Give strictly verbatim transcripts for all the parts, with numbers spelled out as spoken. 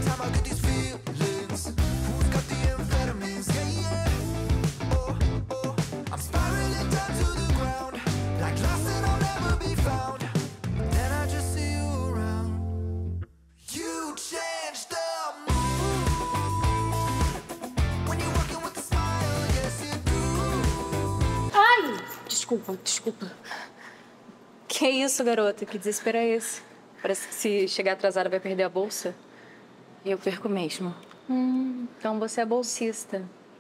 time I get these feelings. Who's got the amphetamines? Yeah, yeah. Oh, oh, I'm spiraling down to the ground, like lost and I'll never be found. Then I just see you around. You changed the mood when you're walking with a smile. Yes, you do. Ai! Desculpa, desculpa. Que isso, garota? Que desespero é esse? Parece que se chegar atrasada vai perder a bolsa. E eu perco mesmo. Hum, então você é bolsista.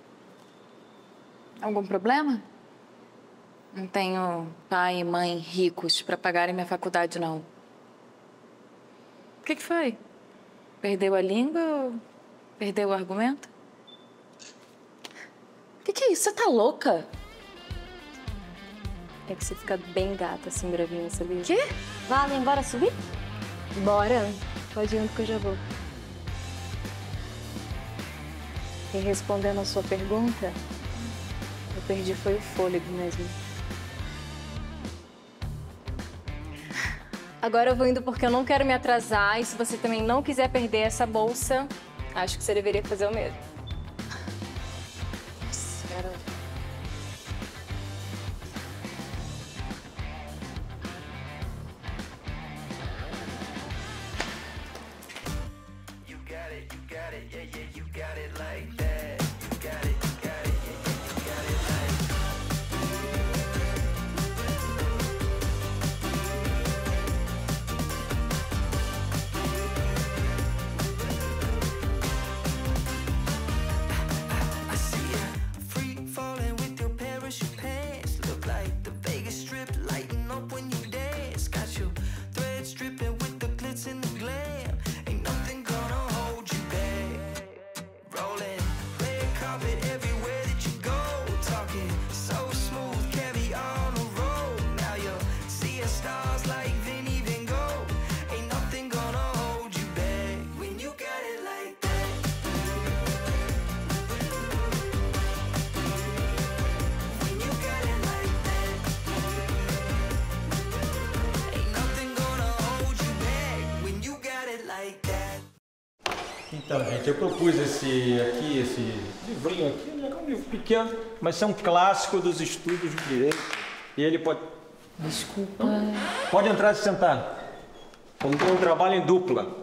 Algum problema? Não tenho pai e mãe ricos pra pagarem minha faculdade, não. O que que foi? Perdeu a língua ou perdeu o argumento? O que que é isso? Você tá louca? É que você fica bem gata assim, bravinha, sabia? Quê? Vale, embora subir? Bora. Pode ir indo que eu já vou. E respondendo a sua pergunta, eu perdi foi o fôlego mesmo. Agora eu vou indo porque eu não quero me atrasar e se você também não quiser perder essa bolsa, acho que você deveria fazer o mesmo. Nossa, garota. Então, gente, eu propus esse aqui, esse livrinho aqui, né? É um livro pequeno, mas é um clássico dos estudos de direito. E ele pode... Desculpa. Pode entrar e se sentar. Vamos ter um trabalho em dupla.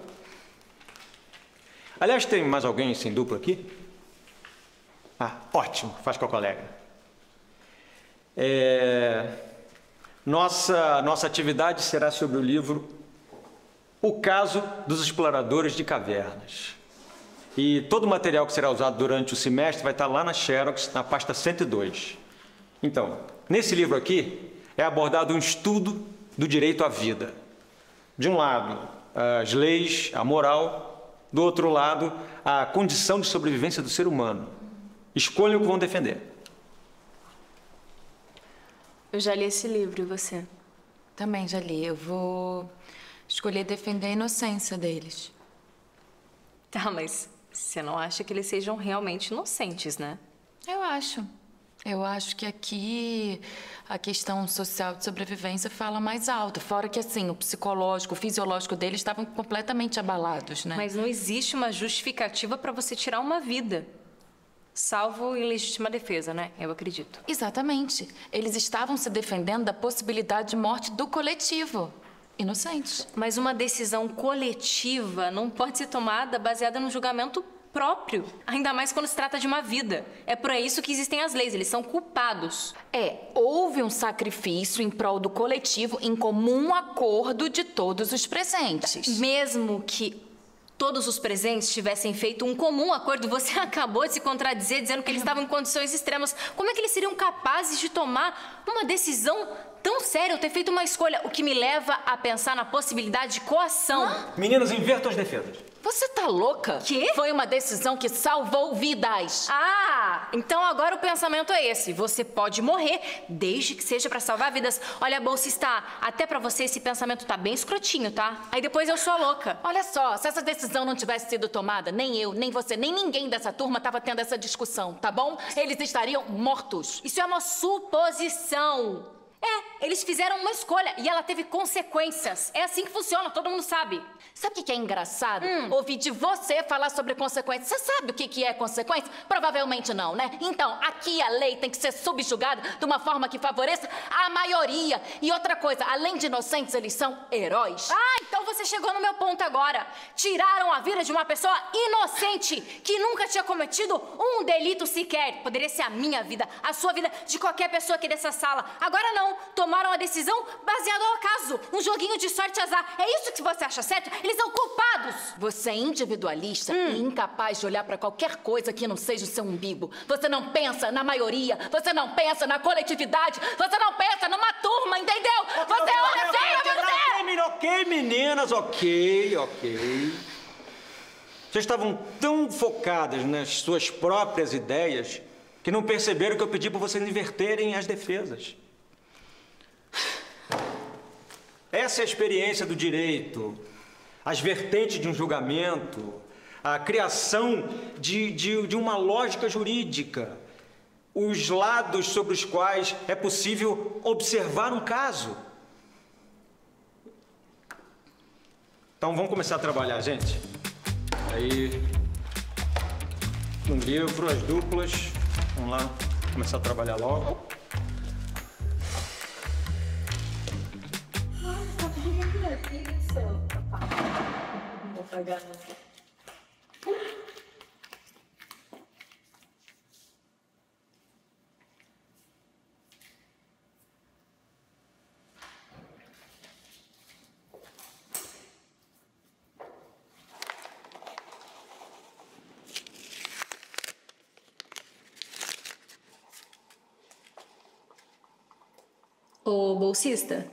Aliás, tem mais alguém sem dupla aqui? Ah, ótimo, faz com a colega. É... Nossa, nossa atividade será sobre o livro O Caso dos Exploradores de Cavernas. E todo o material que será usado durante o semestre vai estar lá na Xerox, na pasta cento e dois. Então, nesse livro aqui, é abordado um estudo do direito à vida. De um lado, as leis, a moral. Do outro lado, a condição de sobrevivência do ser humano. Escolham o que vão defender. Eu já li esse livro, e você? Também já li. Eu vou escolher defender a inocência deles. Tá, mas você não acha que eles sejam realmente inocentes, né? Eu acho. Eu acho que aqui a questão social de sobrevivência fala mais alto. Fora que, assim, o psicológico, o fisiológico deles estavam completamente abalados, né? Mas não existe uma justificativa para você tirar uma vida. Salvo em legítima defesa, né? Eu acredito. Exatamente. Eles estavam se defendendo da possibilidade de morte do coletivo. Inocentes. Mas uma decisão coletiva não pode ser tomada baseada no julgamento próprio. Ainda mais quando se trata de uma vida. É por isso que existem as leis, eles são culpados. É, houve um sacrifício em prol do coletivo em comum acordo de todos os presentes. Mesmo que todos os presentes tivessem feito um comum acordo, você acabou de se contradizer dizendo que eles estavam em condições extremas. Como é que eles seriam capazes de tomar uma decisão tão séria, ou ter feito uma escolha? O que me leva a pensar na possibilidade de coação. Hã? Meninas, invertam as defesas. Você tá louca? Quê? Foi uma decisão que salvou vidas. Ah, então agora o pensamento é esse. Você pode morrer, desde que seja pra salvar vidas. Olha, bolsista, até pra você esse pensamento tá bem escrotinho, tá? Aí depois eu sou a louca. Olha só, se essa decisão não tivesse sido tomada, nem eu, nem você, nem ninguém dessa turma tava tendo essa discussão, tá bom? Eles estariam mortos. Isso é uma suposição. É, Eles fizeram uma escolha e ela teve consequências. É assim que funciona, todo mundo sabe. Sabe o que que é engraçado? Hum. Ouvir de você falar sobre consequências. Você sabe o que que é consequência? Provavelmente não, né? Então, aqui a lei tem que ser subjugada de uma forma que favoreça a maioria. E outra coisa, além de inocentes, eles são heróis. Ah, então você chegou no meu ponto agora. Tiraram a vida de uma pessoa inocente que nunca tinha cometido um delito sequer. Poderia ser a minha vida, a sua vida, de qualquer pessoa aqui dessa sala. Agora não, tomaram a decisão baseada ao acaso. Um joguinho de sorte e azar. É isso que você acha certo? Eles são culpados. Você é individualista Hum. e incapaz de olhar pra qualquer coisa que não seja o seu umbigo. Você não pensa na maioria, você não pensa na coletividade, você não pensa numa turma, entendeu? Você olha feio, você! Ok, meninas, ok, ok. Vocês estavam tão focadas nas suas próprias ideias que não perceberam que eu pedi para vocês inverterem as defesas. Essa é a experiência do direito, as vertentes de um julgamento, a criação de, de, de uma lógica jurídica, os lados sobre os quais é possível observar um caso. Então vamos começar a trabalhar, gente. Aí, no livro, as duplas. Vamos lá, começar a trabalhar logo. Vou pagar. Ô, bolsista.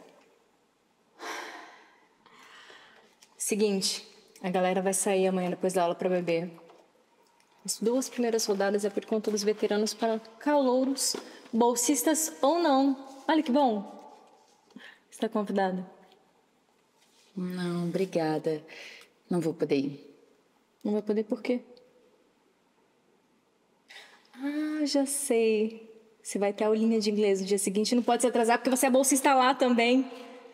Seguinte, a galera vai sair amanhã depois da aula pra beber. As duas primeiras rodadas é por conta dos veteranos para calouros, bolsistas ou não. Olha que bom. Você tá convidada? Não, obrigada. Não vou poder ir. Não vai poder por quê? Ah, já sei. Você vai ter aulinha de inglês no dia seguinte, não pode se atrasar porque você é bolsista lá também.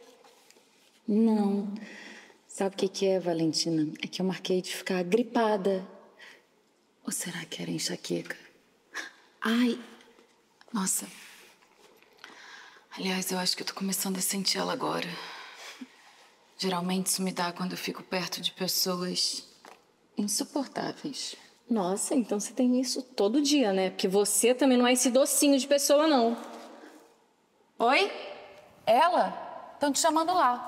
Não. Sabe o que que é, Valentina? É que eu marquei de ficar gripada. Ou será que era enxaqueca? Ai, nossa. Aliás, eu acho que eu tô começando a sentir ela agora. Geralmente isso me dá quando eu fico perto de pessoas insuportáveis. Nossa, então você tem isso todo dia, né? Porque você também não é esse docinho de pessoa, não. Oi? Ela? Estão te chamando lá.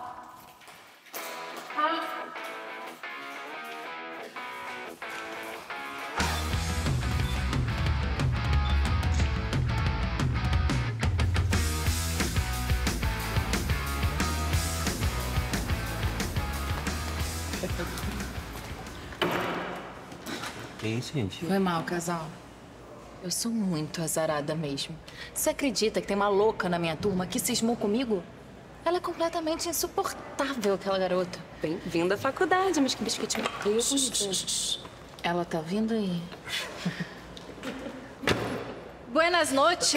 Que isso, gente? Foi mal, casal. Eu sou muito azarada mesmo. Você acredita que tem uma louca na minha turma que cismou comigo? Ela é completamente insuportável, aquela garota. Bem-vinda à faculdade, mas que biscoitinho. Ela tá vindo aí. Buenas noches!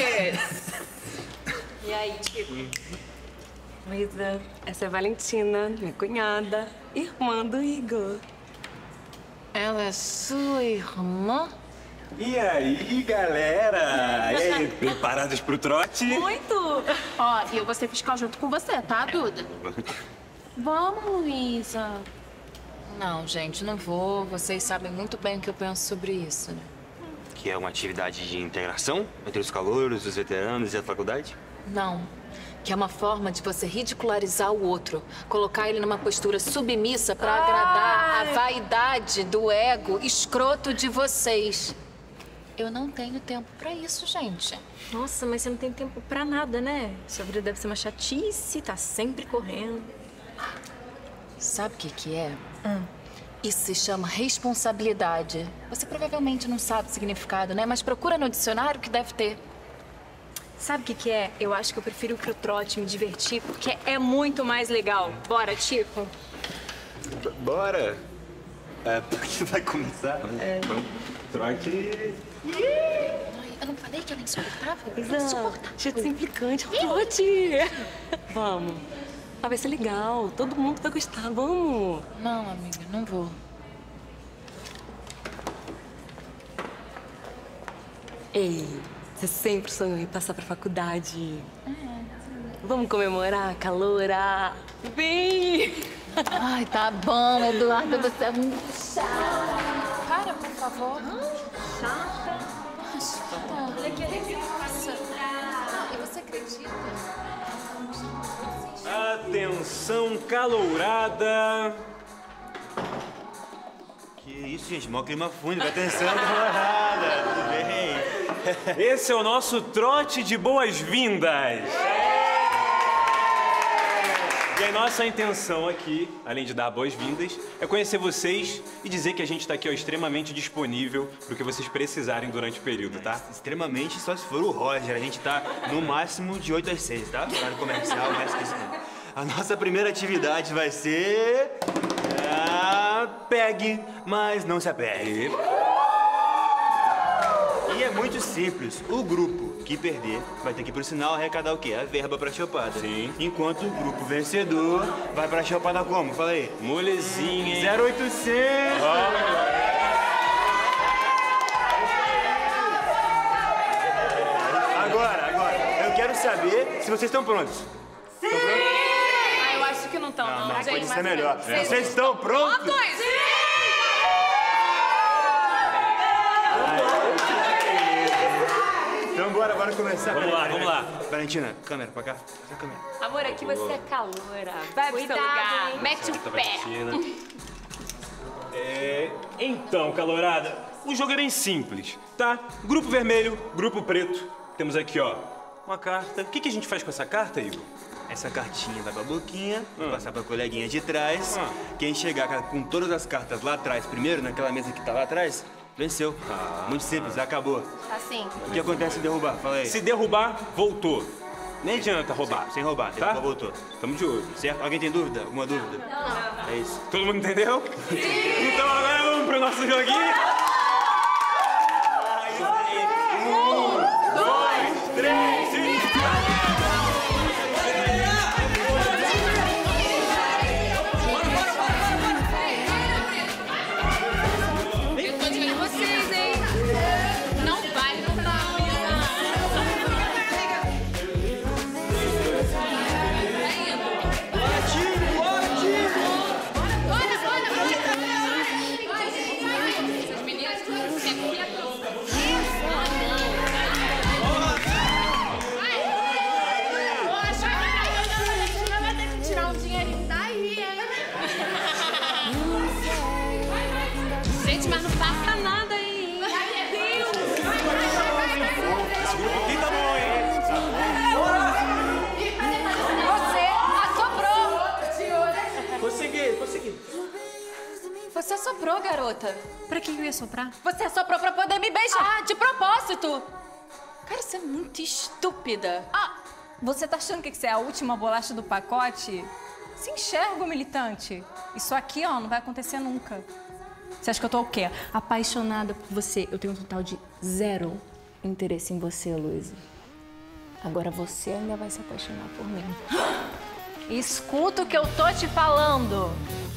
E aí, Tico? Luísa, essa é a Valentina, minha cunhada, irmã do Igor. Ela é sua irmã? E aí, galera? E aí, preparados pro trote? Muito! Ó, e eu vou ser fiscal junto com você, tá, Duda? Vamos, Luísa. Não, gente, não vou. Vocês sabem muito bem o que eu penso sobre isso, né? Que é uma atividade de integração entre os calouros, os veteranos e a faculdade? Não. Que é uma forma de você ridicularizar o outro. Colocar ele numa postura submissa pra agradar a vaidade do ego escroto de vocês. Eu não tenho tempo pra isso, gente. Nossa, mas você não tem tempo pra nada, né? Sua vida deve ser uma chatice, tá sempre correndo. Sabe o que que é? Hum. Isso se chama responsabilidade. Você provavelmente não sabe o significado, né? Mas procura no dicionário que deve ter. Sabe o que que é? Eu acho que eu prefiro ir pro trote, me divertir, porque é muito mais legal. Bora, Tico? Bora! É, porque vai começar, né? É. Vamos, trote. Ai, Eu não falei que ela é insuportável? Isa, jeito implicante, pode. Vamos. Ah, vai ser legal. Todo mundo vai gostar. Vamos. Não, amiga, não vou. Ei, você sempre sonhou em passar pra faculdade. Vamos comemorar, caloura. Vem! Ai, tá bom, Eduardo, você é muito chato. Para, por favor. Chata? Chata. Olha que nossa. E você acredita? Atenção, calourada. Que isso, gente? Mó clima fundo. Atenção, calourada. Tudo bem? Esse é o nosso trote de boas-vindas. E a nossa intenção aqui, além de dar boas-vindas, é conhecer vocês e dizer que a gente está aqui ó, extremamente disponível para o que vocês precisarem durante o período, tá? Extremamente, só se for o Roger. A gente tá no máximo de oito às seis, tá? Horário comercial, não esqueça não. A nossa primeira atividade vai ser... Ah, pegue, mas não se apegue. E é muito simples. O grupo que perder vai ter que ir pro sinal arrecadar o quê? A verba pra chopada. Sim. Enquanto o grupo vencedor vai pra chopada como? Fala aí. Molezinha, hein? zero oitocentos. Agora, agora, eu quero saber se vocês estão prontos. Sim! Estão prontos? Ah, eu acho que não estão, não. Não, Gente, pode ser mas- melhor. Vocês estão prontos? Sim! Então bora, bora começar. Vamos lá, vamos lá. Valentina, câmera pra cá. Essa câmera. Amor, aqui você é caloura. Vai pro seu Cuidado, lugar. hein? Mete o pé. É, então, calourada, o jogo é bem simples, tá? Grupo vermelho, grupo preto. Temos aqui, ó, uma carta. O que, que a gente faz com essa carta, Igor? Essa cartinha vai pra boquinha, vai Hum. passar pra coleguinha de trás. Hum. Quem chegar com todas as cartas lá atrás, primeiro, naquela mesa que tá lá atrás, venceu. Muito simples, acabou. Assim. O que acontece se derrubar? Fala aí. Se derrubar, voltou. Nem adianta roubar. Sem roubar, Tá? derrubar, voltou. Tamo de olho. Certo? Alguém tem dúvida? Alguma dúvida? Não. É isso. Todo mundo entendeu? Sim! Então agora vamos pro nosso joguinho. Um, dois, três e... Eu tô de olho em vocês, hein? Não vai, não vai. Bora, bora, bora. Essas meninas sempre vai ter que tirar um dinheirinho daí, hein? Gente, mas não passa nada aí. Aqui tá bom, hein? Você assoprou! Consegui, consegui. Você assoprou, garota. Pra que eu ia soprar? Você assoprou pra poder me beijar, de propósito. Cara, você é muito estúpida. Ah, você tá achando que você é a última bolacha do pacote? Se enxerga, militante. Isso aqui, ó, não vai acontecer nunca. Você acha que eu tô o quê? Apaixonada por você. Eu tenho um total de zero interesse em você, Luísa. Agora você ainda vai se apaixonar por mim. Escuta o que eu tô te falando.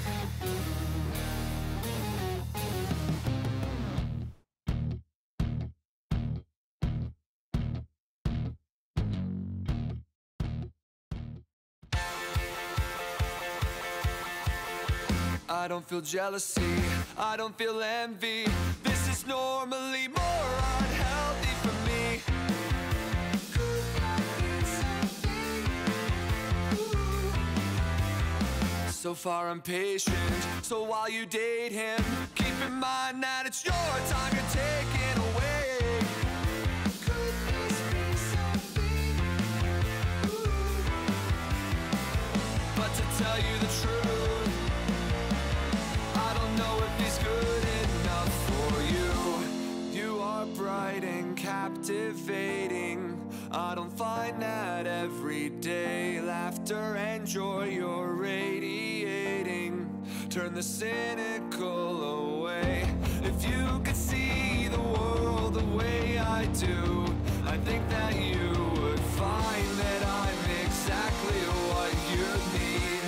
I don't feel jealousy, I don't feel envy. This is normally more unhealthy for me. So far I'm patient, so while you date him, keep in mind that it's your time you're taking away. Could this be something? But to tell you the truth, I don't know if he's good enough for you. You are bright and captivating. I don't find that every day. Laughter and joy you're radiating. Turn the cynical away. If you could see the world the way I do, didn't think that you would find that I'm exactly what you need.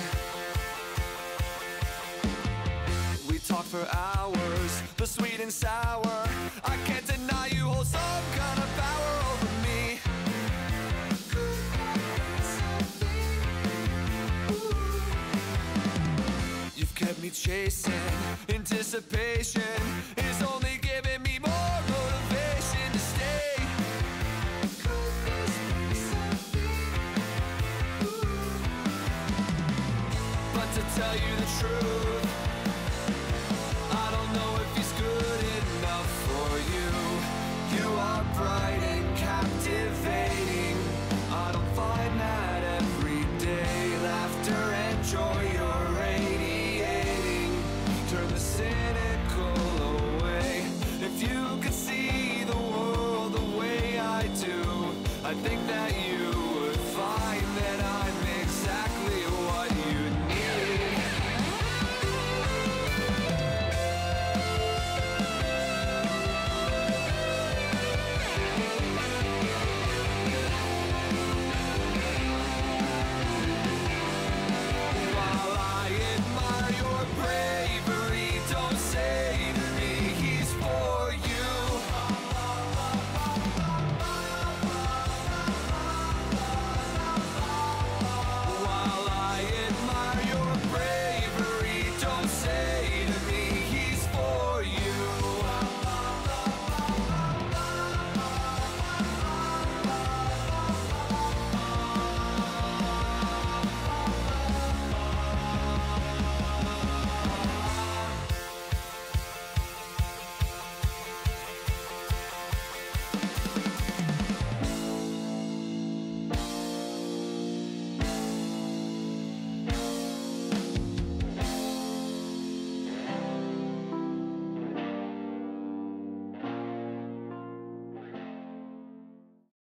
We talk for hours, the sweet and sour. I can't deny you hold some kind of power over me. You've kept me chasing anticipation.